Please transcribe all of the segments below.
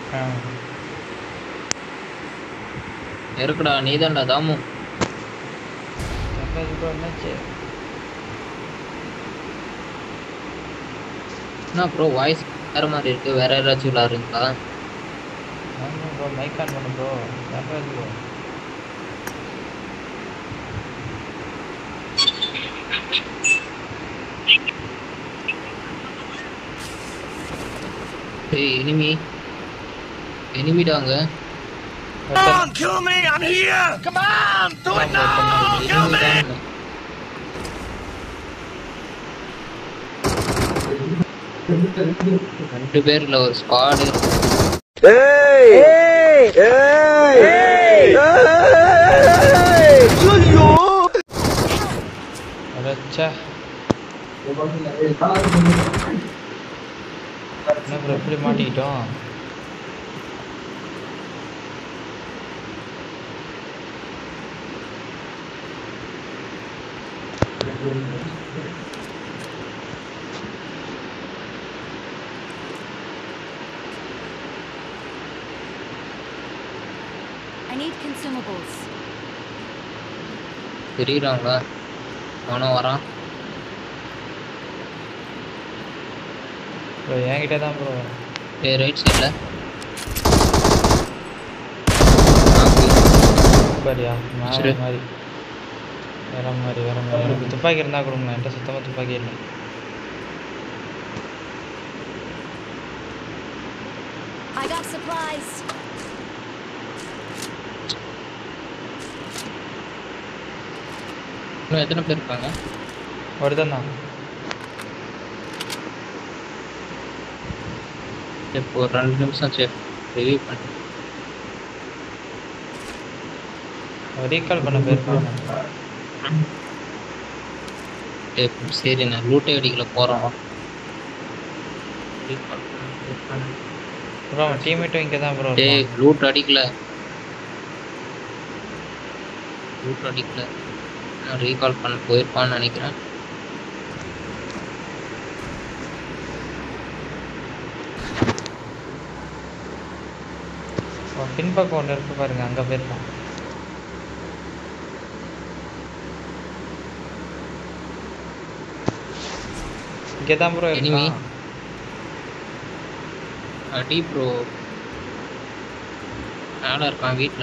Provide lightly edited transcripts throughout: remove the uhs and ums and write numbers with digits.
இருக்குடா நீதான்டா தாமு. என்னாச்சு? என்ன ப்ரோ வாய்ஸ் வேற மாதிரி இருக்கு? வேற யாராச்சும் விளாடுறீங்களா? ஆமாம் ப்ரோ, மைக் ஆன் பண்ணு ப்ரோ. தன்ராஜ் ப்ரோ. ஏய் எனிமிடாங்க. Come on, kill me! I'm here! Come on! Do it now! Kill me! ரெண்டு பேர்ல ஒரு ஸ்குவாட். ஏய் ஏய் ஏய் ஏய் ஐயோ! அடச்சே. என்ன ப்ரோ இப்படி மாட்டிக்கிட்டோம்? I need consumables. தெரியுறாங்களா? அவனும் வரான். ப்ரோ என்கிட்ட தான் ப்ரோ. ஏய் ரைட் சைடுல பாரியா மாதிரி வேற மாதிரி எனக்கு துப்பாக்கி இருந்தால் கொடுங்க. என்கிட்ட சுத்தமாக துப்பாக்கி இல்லை. I got supplies. இன்னும் எத்தனை பேர் இருக்காங்க? ஒருத்தன் தான். இப்போ ஒரு 2 நிமிஷம் சரி ரிவ்யூ பண்ணு. ரீகால் பண்ண போயிருக்காங்க. சரி நான் லூட்டே அடிக்கல போகிறோம். ப்ரோ அவன் டீம்மேட்டும் இங்கே தான் ப்ரோ. டேய் லூட் அடிக்கல நான் ரீகால் பண்ண போயிருப்பான்னு நினைக்கிறேன். பின்பக்கம் ஒன்று இருக்கு பாருங்க, அங்கே போயிருப்பான். இங்கே தான் ப்ரோ எனிமி இருக்கான். அடி ப்ரோ மேலே இருக்கான் வீட்டில்.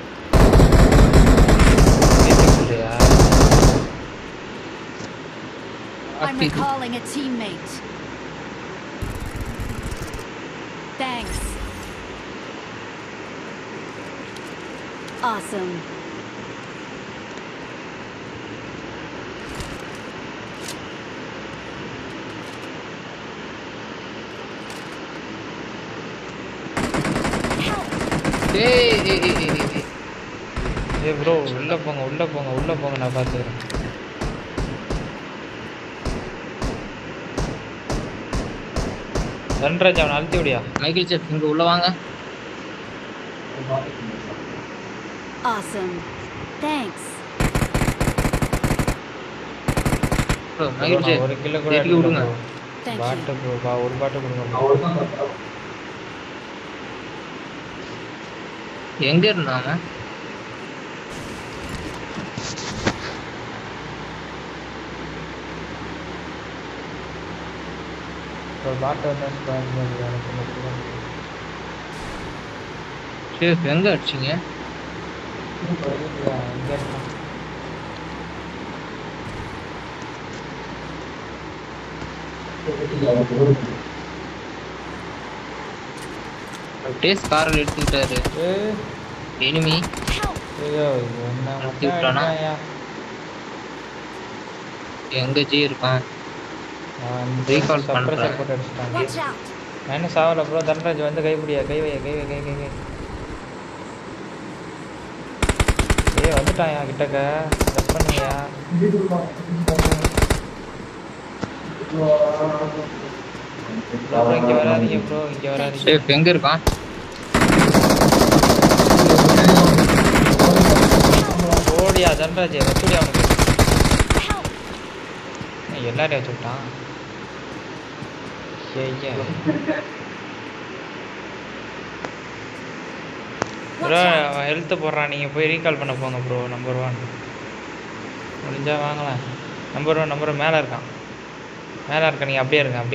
இல்லையா? I'm recalling a teammate. Thanks. Awesome. ஏய் ப்ரோ உள்ளே போங்க நான் பார்த்துக்கிறேன். தன்ராஜ் அவனை அழுத்தி விடியா? மைக்கேல் செஃப் இங்கே உள்ள வாங்க. Awesome. Thanks. Bro Michael chef ஒரு கிலோ கூட தேடி விடுங்க. Thank you. பாட்டு ப்ரோ ஒரு பாட்டு கொடுங்க ப்ரோ. எங்கே இருந்தாங்க? ஒரு பாட்டு வந்து செஃப் எங்கே அடிச்சிங்க? இங்கே இருக்கான். டேஸ்ட் காரில் எடுத்துக்கிட்டாரு. எனிமி ஐயோ என்ன அழுத்தி விட்டானா? எங்கே ஜி இருக்கான்? ரீகால் பண்ணுறேன். போட்டு அடிச்சிட்டாங்க. Watch out. நான் என்ன சாவல ப்ரோ. தன்ராஜ் வந்து கைப்பிடியா? கை வை. ஏய் வந்துட்டான் என் கிட்டக்க. டச் பண்ணியா? அப்புறம் இங்கே வராதீங்க ப்ரோ, இங்கே வராதீங்க. சேஃப் எங்கே இருக்கான்? ஓடியா தன்ராஜ் வச்சுடியா அவனுக்கு. எல்லாரையும் வச்சு விட்டான். ப்ரோ ஹெல்த்து போடுறான், நீங்கள் போய் ரீகால் பண்ண போங்க ப்ரோ. நம்பர் 1 முடிஞ்சா வாங்கலாம். நம்பர் 1 மேலே இருக்கான், மேலே இருக்க. நீங்கள் அப்படியே இருங்க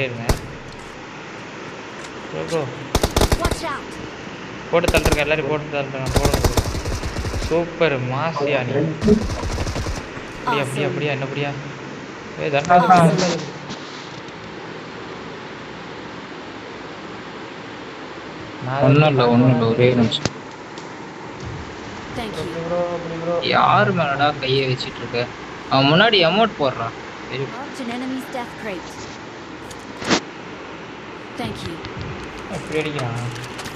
ப்ரோ. Bro Watch out! போட்டு தள்ளுறேன், எல்லாரும் போட்டு தள்ளுறேன். போடுங்க ப்ரோ. சூப்பர் மாசியா நீ. அப்படியா என்னப்படியா தண்டா. ஒன்றும் இல்லை ஒரே நிமிஷம். Thank you. யார் மேலடா கையை வச்சிட்டு இருக்க? அவன் முன்னாடி அமௌண்ட் போடுறான். Marked an enemy's death crate. Thank you. எப்படி அடிக்கிறான்?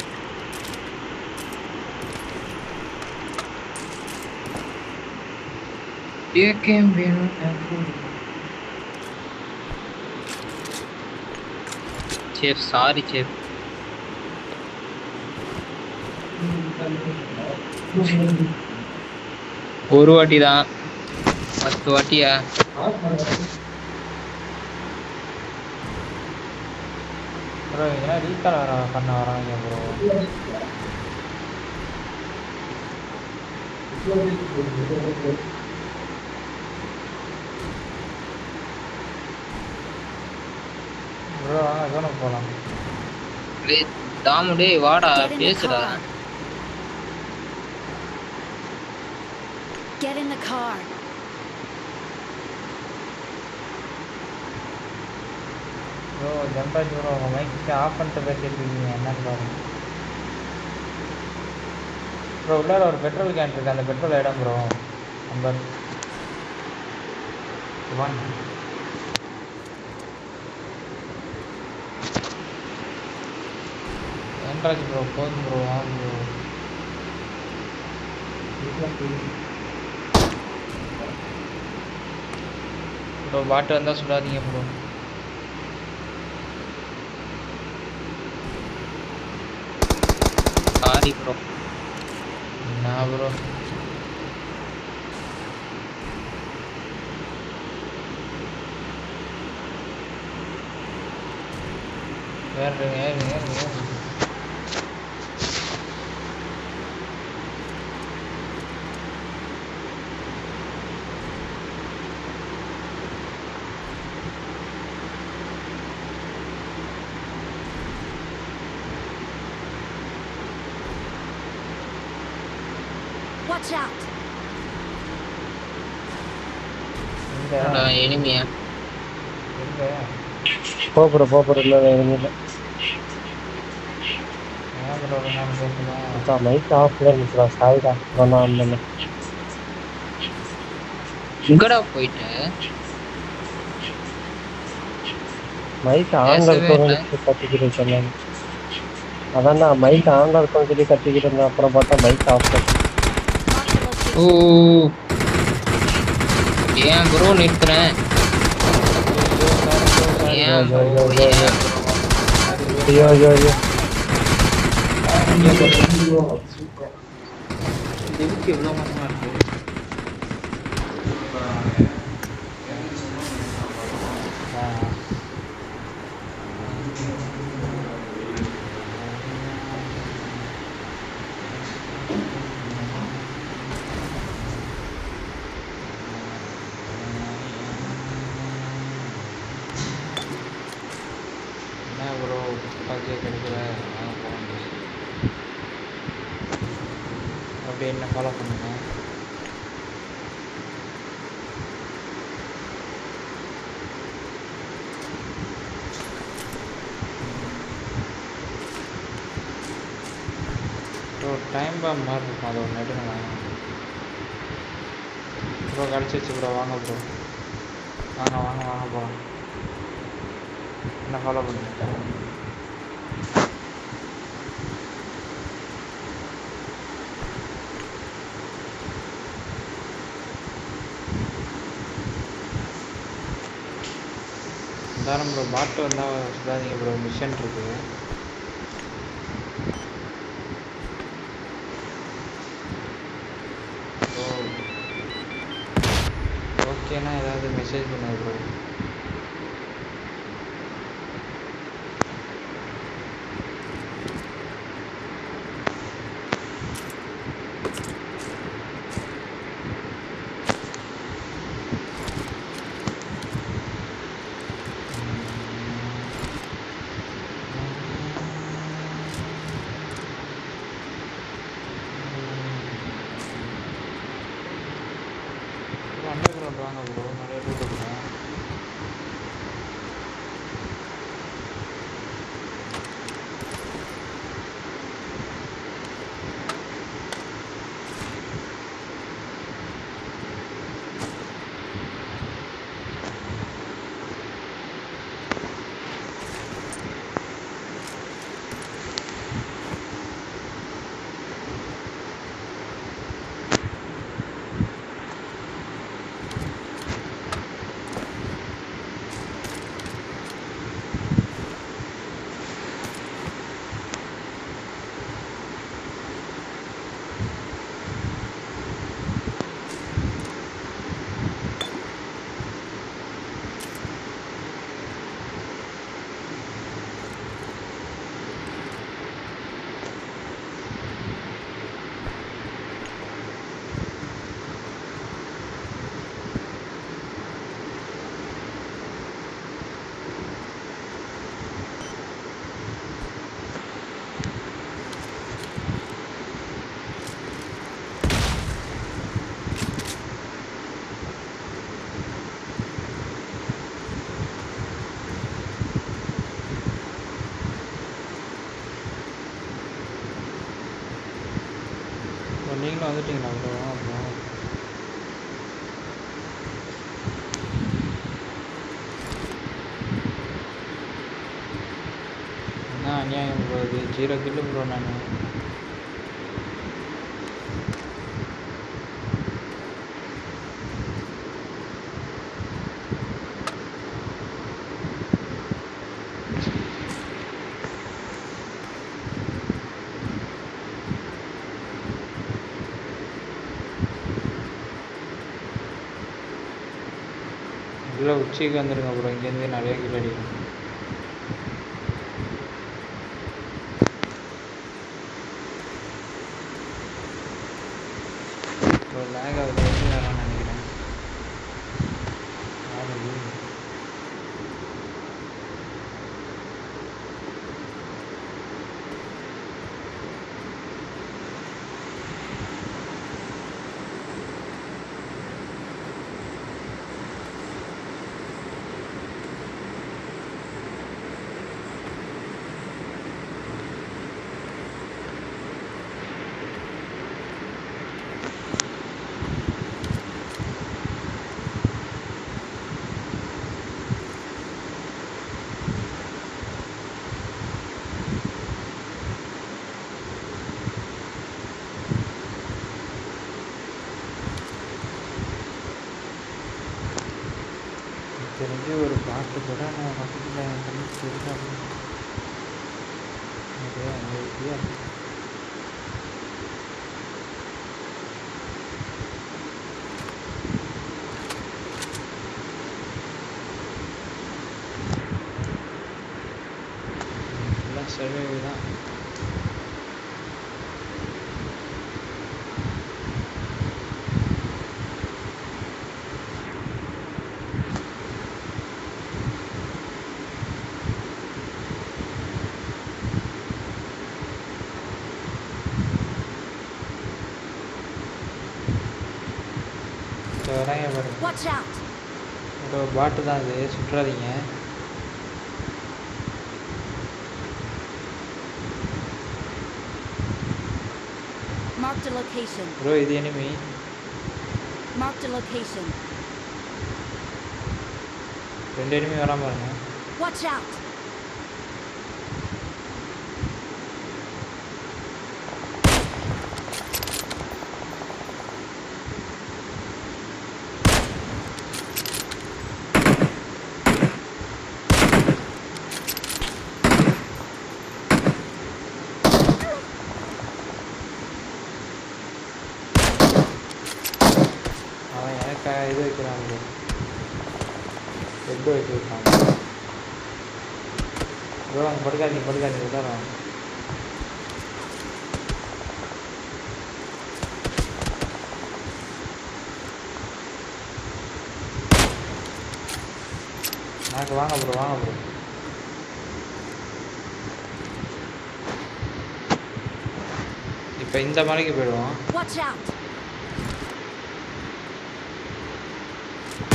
Safe sorry safe. ஒரு வாட்டி தான், 10 வாட்டியா? ப்ரோ இதெல்லாம் ரீகால் பண்ண வராங்க ப்ரோ. ப்ரோ வாங்க ஜோனுக்கு போகலாம். டேய் தாமு டேய் வாடா பேசுடா. Get in the car. Bro ஜம்பாஜ் ப்ரோ உங்கள் மைக்கு ஆஃப் பண்ணிட்டு பேசிட்டு இருக்கீங்க, என்னன்னு பாருங்க ப்ரோ. உள்ளார ஒரு பெட்ரோல் கேன் இருக்குது, அந்த பெட்ரோல் இடம் ப்ரோ. நம்பர் 1 ஏன்ராஜ் ப்ரோ. போதும் ப்ரோ, வாங்க ப்ரோ. ப்ரோ பாட்டு வந்தால் சுடாதீங்க ப்ரோ. Sorry bro. என்ன ப்ரோ ஏறுங்க. Watch out! எனிமியா போப்புற இல்லை எதுவும் இல்லை. ஏன் ப்ரோ நான் பேசலாம்? மைக் ஆஃப்ல இருந்துச்சுடா, சாரிடா. நான் எங்கடா போயிட்ட? மைக் ஆன்ல இருக்கவங்க கத்திக்கிட்டு இருக்கேன். அதான் நான் மைக் ஆன்ல இருக்கவங்க சொல்லி கத்திக்கிட்டு இருந்தேன். அப்புறம் பார்த்தா மைக் ஆஃப்ல. ஓ ஏன் ப்ரோ நிறுத்துறேன்? ஏன் ப்ரோ ஐயோ இதுக்கு எவ்வளோ மோசமாக இருக்கு? என்ன ப்ரோ துப்பாக்கியே கிடைக்கல? அப்படியே என்ன ஃபாலோ பண்ணுங்க. ப்ரோ டைம் பாம் மாதிரி இருக்கும், அதை ஒரு நெட்டு நான் ப்ரோ கிடச்சிச்சு ப்ரோ. வாங்க ப்ரோ, வாங்க போகலாம். என்ன ஃபாலோ பண்ணுங்க. இருந்தாலும் ப்ரோ பாட்டு வந்தால் சுடாதீங்க ப்ரோ, மிஷன் இருக்குது. ப்ரோ ஓகேண்ணா, ஏதாவது மெசேஜ் பண்ணுங்க ப்ரோ. வாங்க ப்ரோ நிறைய லூட் இருக்கும். நீங்களும் வந்துட்டீங்களா ப்ரோ? அப்புறம் என்ன அநியாயம் ப்ரோ இது? 0 கில்லு ப்ரோ நான். இல்லை உச்சிக்கு வந்துடுங்க ப்ரோ, இங்கேருந்து நிறைய கில் அடிக்கும். ப்ரோ லேக் ஆகுது, நான் நினைக்கிறேன். தெரிஞ்சு ஒரு பாட்டு கூட நான் பக்கத்தில் என் கண்ணுக்கு தெரியாது. நிறையா அமைதியாக இருக்கு. எல்லாம் சர்வே தான். வராங்க பாருங்க. Watch out! ஒரு பாட்டு தான் அது, சுற்றாதீங்க. Marked a location. ப்ரோ இது enemy. Marked a location. 2 enemy வராம பாருங்க. Watch out! இது வைக்கிறாங்க, ஹெட் வச்சுருக்காங்க. ப்ரோ அங்கே படுக்காதீங்க விடாதான். எனக்கு வாங்க ப்ரோ. இப்போ இந்த மலைக்கு போயிடுவோம். Watch out!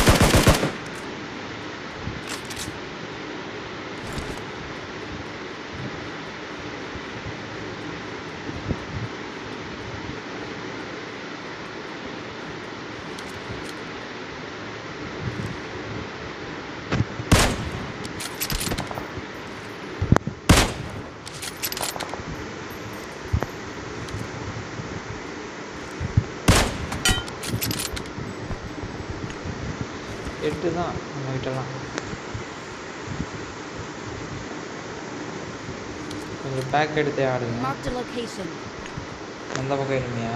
8 தான் நம்ம கிட்டலாம். கொஞ்சம் பேக் எடுத்தே ஆடுங்க. Marked a location. அந்த பக்கம் இருமியா?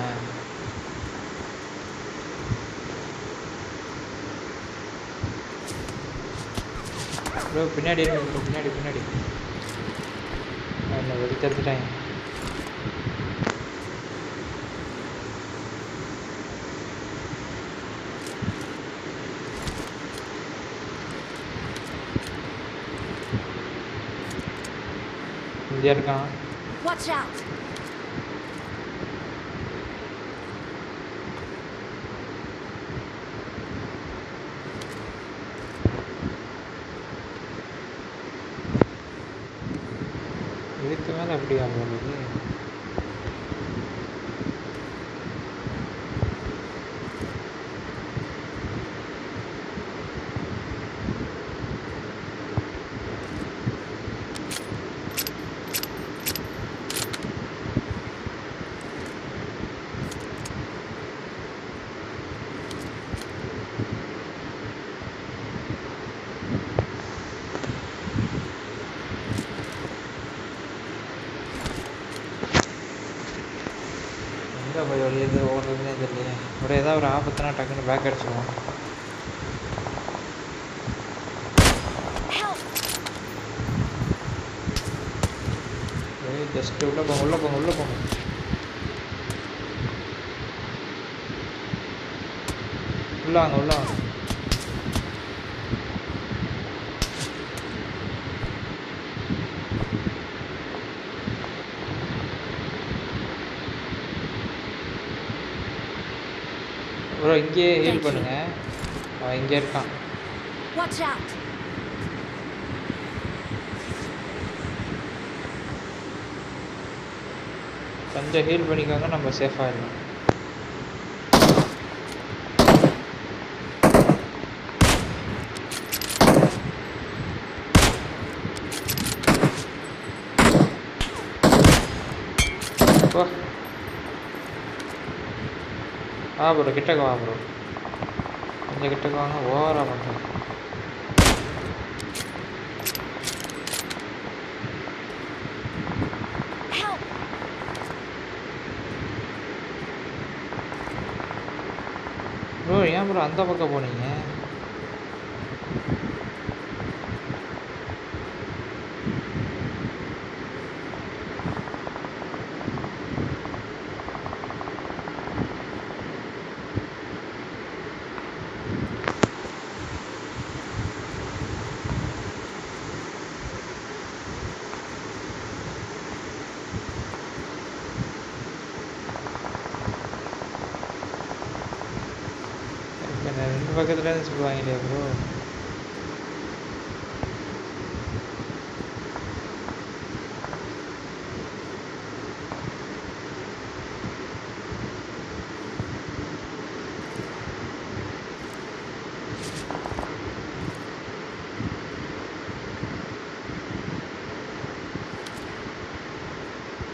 ப்ரோ பின்னாடி இருங்க ப்ரோ, பின்னாடி என்ன வெடி தடுத்துட்டாங்க. இங்கே இருக்கான். Watch out! இதுக்கு மேலே எப்படி ஆகுது? எங்கே போய் வெளியே ஓடுறதுனே தெரியல. ஒரு ஏதாவது ஒரு ஆபத்துனா டக்குன்னு பேக் அடிச்சுடுவோம். Help! ஜஸ்ட் உள்ளே போங்க உள்ளே போங்க. உள்ள வாங்க. ப்ரோ இங்கேயே ஹீல் பண்ணுங்க. அவன் இங்கே இருக்கான். Watch out! கொஞ்சம் ஹீல் பண்ணிக்கோங்க, நம்ம சேஃபாக இருக்கலாம். ப்ரோ கிட்டக்கு வா ப்ரோ, கொஞ்சம் கிட்டக்கு வாங்க. ஓவராக பண்ணுறேன். ப்ரோ ஏன் ப்ரோ அந்த பக்கம் போனீங்க? ரெண்டு பக்கத்துலேருந்து சொல்லுவாங்க இல்லையா ப்ரோ?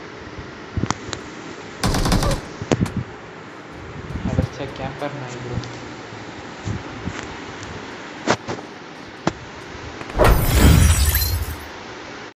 அடைச்சா கேம்பர் நாய் ப்ரோ.